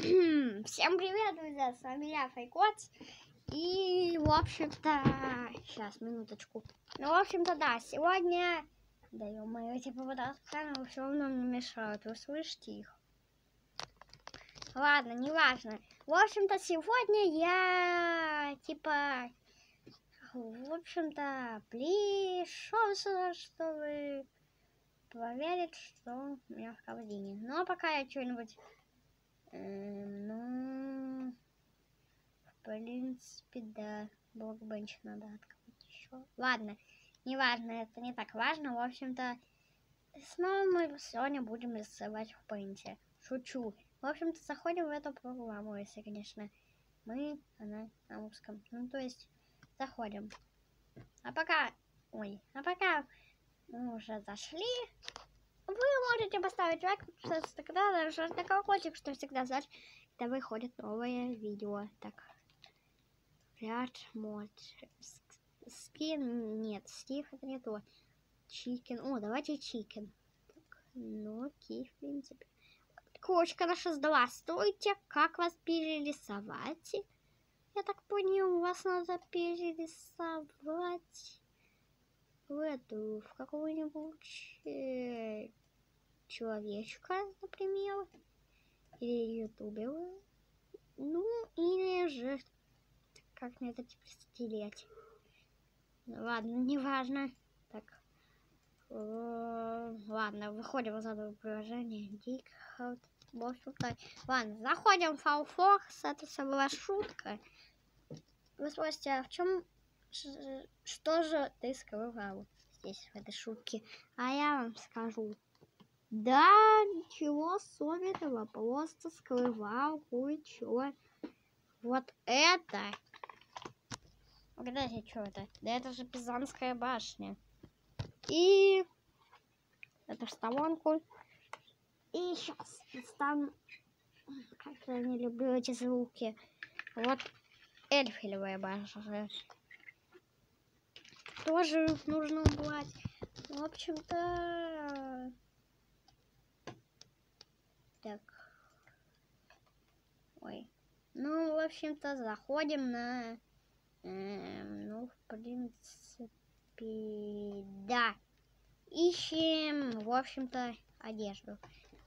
Всем привет, друзья, с вами я, Файкоц. И, в общем-то, сейчас, минуточку. Ну, в общем-то, да, сегодня... Да, ё-моё, эти провода с камерой все равно мне мешают, вы слышите их? Ладно, неважно. В общем-то, сегодня я, типа... В общем-то, пришел сюда, чтобы проверить, что у меня в корзине. Но пока я что-нибудь... Ну... В принципе, да. Блокбенч надо открыть еще. Ладно, неважно, это не так важно. В общем-то, снова мы сегодня будем рисовать в пейнте. Шучу. В общем-то, заходим в эту программу, если, конечно, она на русском. Ну, то есть, заходим. А пока мы уже зашли, вы можете поставить лайк, тогда даже на колокольчик, что всегда знать, когда выходит новое видео. Так. Ряд мод. Скин нет. Стих это не то. Чикен. О, давайте чикен. Так, ну окей, в принципе. Кошка наша, здравствуйте. Как вас перерисовать? Я так понял, вас надо перерисовать в какого-нибудь человечка, например. Или ютубера. Ну, или же как мне это представлять? Ладно, неважно. Так. Ладно, выходим из этого приложения. Дикхаут. В общем-то. Ладно, заходим в Firefox. Это все была шутка. Вы спросите, а в чем... Что же ты скрывал здесь, в этой шутке? А я вам скажу. Да, ничего особенного. Просто скрывал кое-что. Вот это... Угадайте, что это? Да это же Пизанская башня. И это в сторонку. И сейчас достану. Как я не люблю эти звуки. Вот Эльфелевая башня. Тоже нужно убрать. В общем-то... Так. Ой. Ну, в общем-то, заходим на... ну, в принципе, да. Ищем, в общем-то, одежду.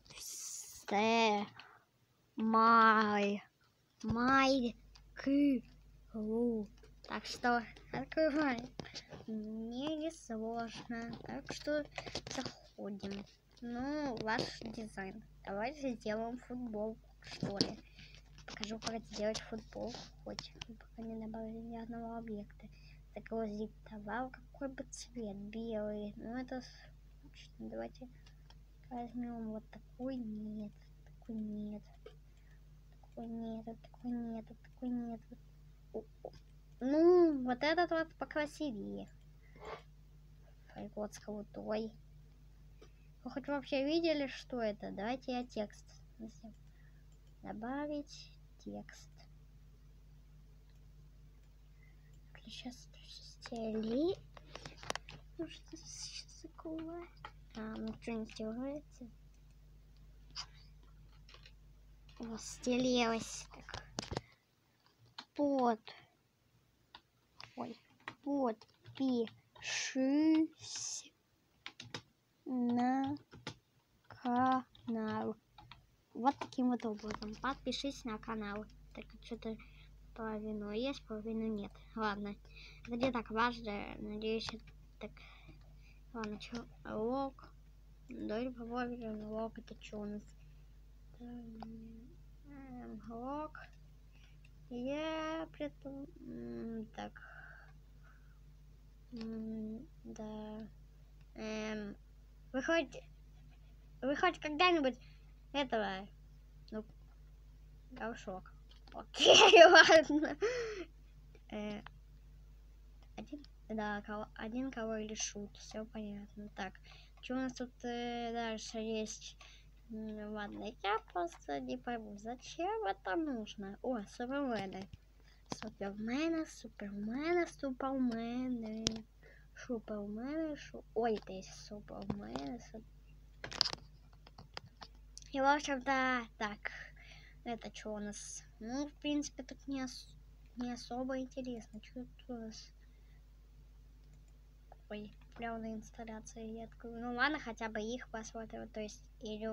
Так что открываем. Не сложно. Так что заходим. Ну, ваш дизайн. Давайте сделаем футболку, что ли. Покажу, как сделать футболку, хоть пока не добавили ни одного объекта. Загрузить-товар, какой бы цвет, белый. Ну, это... Давайте возьмем вот такой, нет, такой нет, такой нет, такой нет, такой нет. Ну, вот этот вот покрасивее. Файкот с крутой. Вы хоть вообще видели, что это? Давайте я текст. Добавить текст. Сейчас стили. Ну что сейчас такое? Ну что не стилается? Вот стелилась так. Подпишись на канал. Вот таким вот образом. Подпишись на канал. Так что-то половину есть, половину нет. Ладно. Это не так важно. Надеюсь, это так. Ладно, что? Лог. Давайте попробуем. Лог это что у нас? Лог. Я предполагаю... Так. Да. Вы хоть когда-нибудь этого... Ну, горшок. Окей, ладно. Один король шут. Все понятно. Так. Что у нас тут дальше есть? Ладно, я просто не пойму, зачем это нужно? О, супермены. Супермены. Ой, это есть супермены. И в общем-то, так. Это что у нас? Ну, в принципе, тут не особо интересно. Что тут у нас? Ой, плавная инсталляция. Я такой, ну ладно, хотя бы их посмотрю. То есть,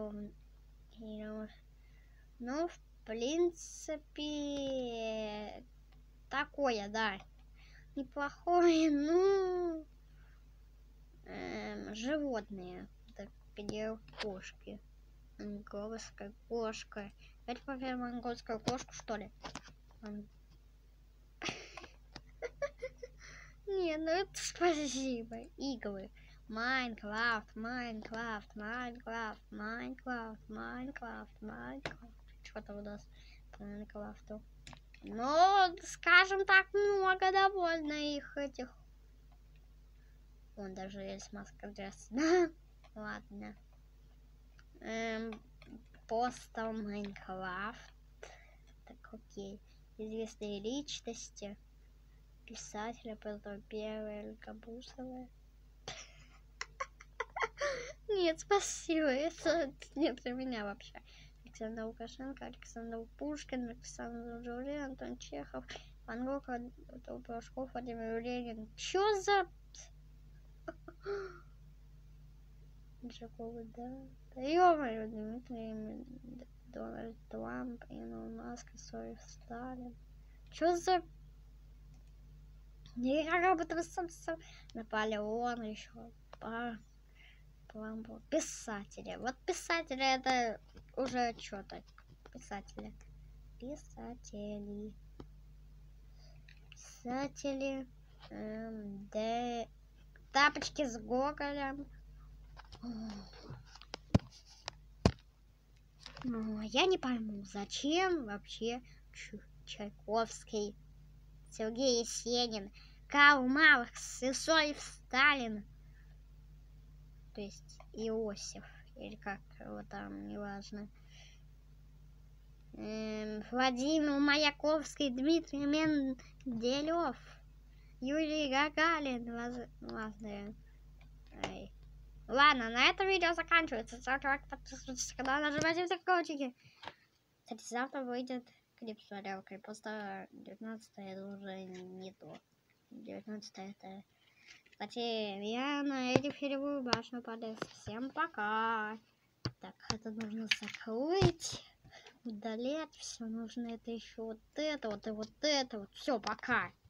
ну, в принципе, такое, да. Неплохое, ну, животные. Так, где кошки? Монгольская кошка. Давайте проверим монгольскую кошку, что ли? Не, ну это спасибо. Игры. Майнкрафт. Что-то у нас по Майнкрафту. Ну, скажем так, много довольно их этих. Вон даже есть маска Джесса. Ладно. Постал Майнкрафт. Так, окей. Известные личности. Писателя, потом первая Габусова. Нет, спасибо. Это не для меня вообще. Александр Лукашенко, Александр Пушкин, Александр Журавлев, Антон Чехов, Ван Гог, Пашков, Владимир Ленин. Чё за... Джакова, да? Да ё-моё, Дмитрий, Дональд Трамп, Илон Маск, Сорив Сталин. Чё за... Я об этом сам Наполеон еще. Писатели. Вот писатели это уже что-то. Писатели. Да. Тапочки с Гоголем. Ну, я не пойму, зачем вообще Чайковский, Сергей Есенин, Карл Маркс, Иосиф Сталин, то есть Иосиф, или как его там, неважно. Владимир Маяковский, Дмитрий Менделев, Юрий Гагарин, Ладно, на этом видео заканчивается. Ставьте лайк, подписывайтесь на канал, нажимайте все колокольчики. Кстати, завтра выйдет клип с варялкой. Просто 19 это уже не то. 19 это... Кстати, я на Эйфелевую башню полез. Всем пока. Так, это нужно закрыть, удалять. Все нужно это еще вот это вот и вот это вот. Все, пока.